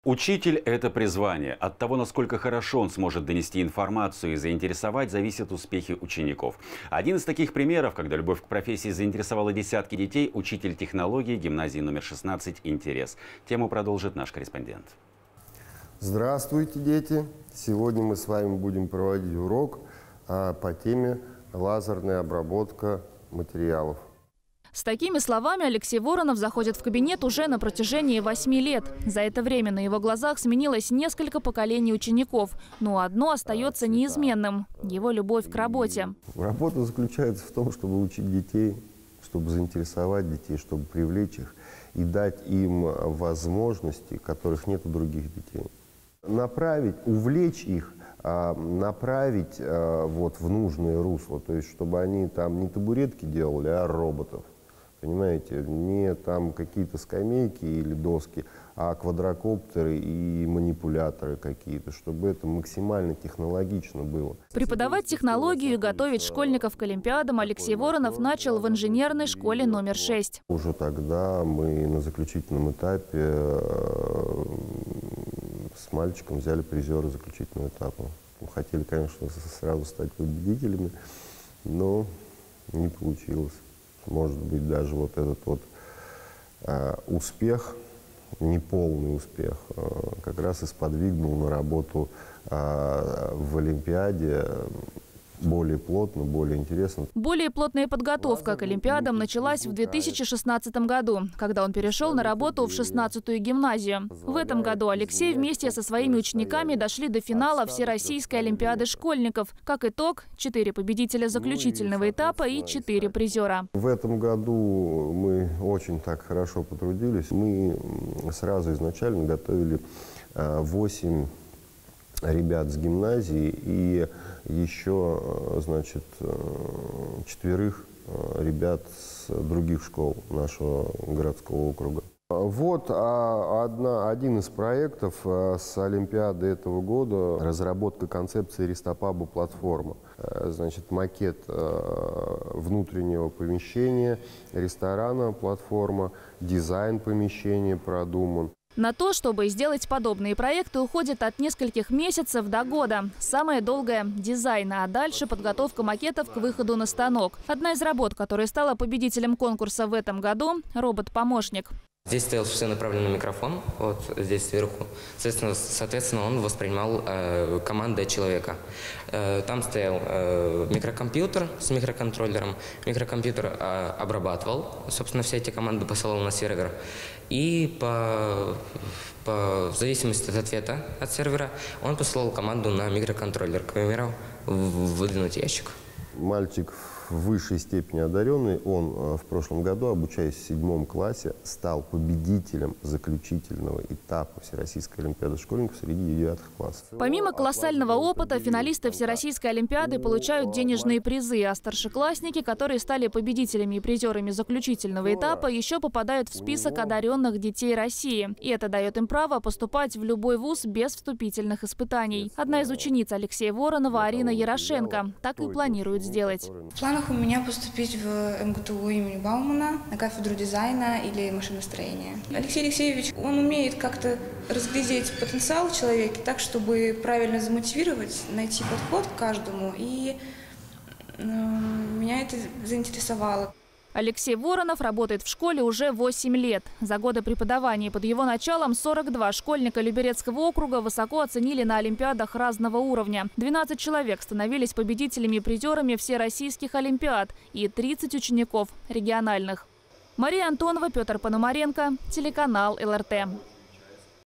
Учитель – это призвание. От того, насколько хорошо он сможет донести информацию и заинтересовать, зависят успехи учеников. Один из таких примеров, когда любовь к профессии заинтересовала десятки детей – учитель технологии гимназии номер 16 «Интерес». Тему продолжит наш корреспондент. Здравствуйте, дети! Сегодня мы с вами будем проводить урок по теме «Лазерная обработка материалов». С такими словами Алексей Воронов заходит в кабинет уже на протяжении 8 лет. За это время на его глазах сменилось несколько поколений учеников. Но одно остается неизменным – его любовь к работе. Работа заключается в том, чтобы учить детей, чтобы заинтересовать детей, чтобы привлечь их и дать им возможности, которых нет у других детей. Направить, увлечь их, направить в нужное русло, то есть чтобы они там не табуретки делали, а роботов. Понимаете, не там какие-то скамейки или доски, а квадрокоптеры и манипуляторы какие-то, чтобы это максимально технологично было. Преподавать технологию и готовить школьников к олимпиадам Алексей Воронов начал в инженерной школе номер 6. Уже тогда мы на заключительном этапе с мальчиком взяли призера заключительного этапа. Хотели, конечно, сразу стать победителями, но не получилось. Может быть, даже вот этот вот успех, неполный успех, как раз и сподвигнул на работу в Олимпиаде более плотно, более интересно. Более плотная подготовка к олимпиадам началась в 2016 году, когда он перешел на работу в 16-ю гимназию. В этом году Алексей вместе со своими учениками дошли до финала Всероссийской олимпиады школьников. Как итог, 4 победителя заключительного этапа и 4 призера. В этом году мы очень так хорошо потрудились. Мы сразу изначально готовили 8 ребят с гимназии и еще, значит, 4 ребят с других школ нашего городского округа. Вот один из проектов с Олимпиады этого года – разработка концепции Ристопаба платформа. Значит, макет внутреннего помещения, ресторана платформа, дизайн помещения продуман. На то, чтобы сделать подобные проекты, уходит от нескольких месяцев до года. Самое долгое – дизайн, а дальше подготовка макетов к выходу на станок. Одна из работ, которая стала победителем конкурса в этом году – робот-помощник. Здесь стоял вшенаправленный микрофон, вот здесь сверху. Соответственно, он воспринимал команды человека. Там стоял микрокомпьютер с микроконтроллером. Микрокомпьютер обрабатывал, собственно, все эти команды посылал на сервер. И в зависимости от ответа от сервера, он посылал команду на микроконтроллер, к примеру, выдвинуть ящик. Мальчик в высшей степени одаренный, он в прошлом году, обучаясь в 7 классе, стал победителем заключительного этапа Всероссийской олимпиады школьников среди 9 классов. Помимо колоссального опыта, финалисты Всероссийской олимпиады получают денежные призы, а старшеклассники, которые стали победителями и призерами заключительного этапа, еще попадают в список одаренных детей России. И это дает им право поступать в любой вуз без вступительных испытаний. Одна из учениц Алексея Воронова, Арина Ярошенко, так и планирует сделать. В планах у меня поступить в МГТУ имени Баумана на кафедру дизайна или машиностроения. Алексей Алексеевич, он умеет как-то разглядеть потенциал в человеке так, чтобы правильно замотивировать, найти подход к каждому, и меня это заинтересовало. Алексей Воронов работает в школе уже 8 лет. За годы преподавания под его началом 42 школьника Люберецкого округа высоко оценили на олимпиадах разного уровня. 12 человек становились победителями и призерами всероссийских олимпиад и 30 учеников региональных. Мария Антонова, Петр Пономаренко, телеканал ЛРТ.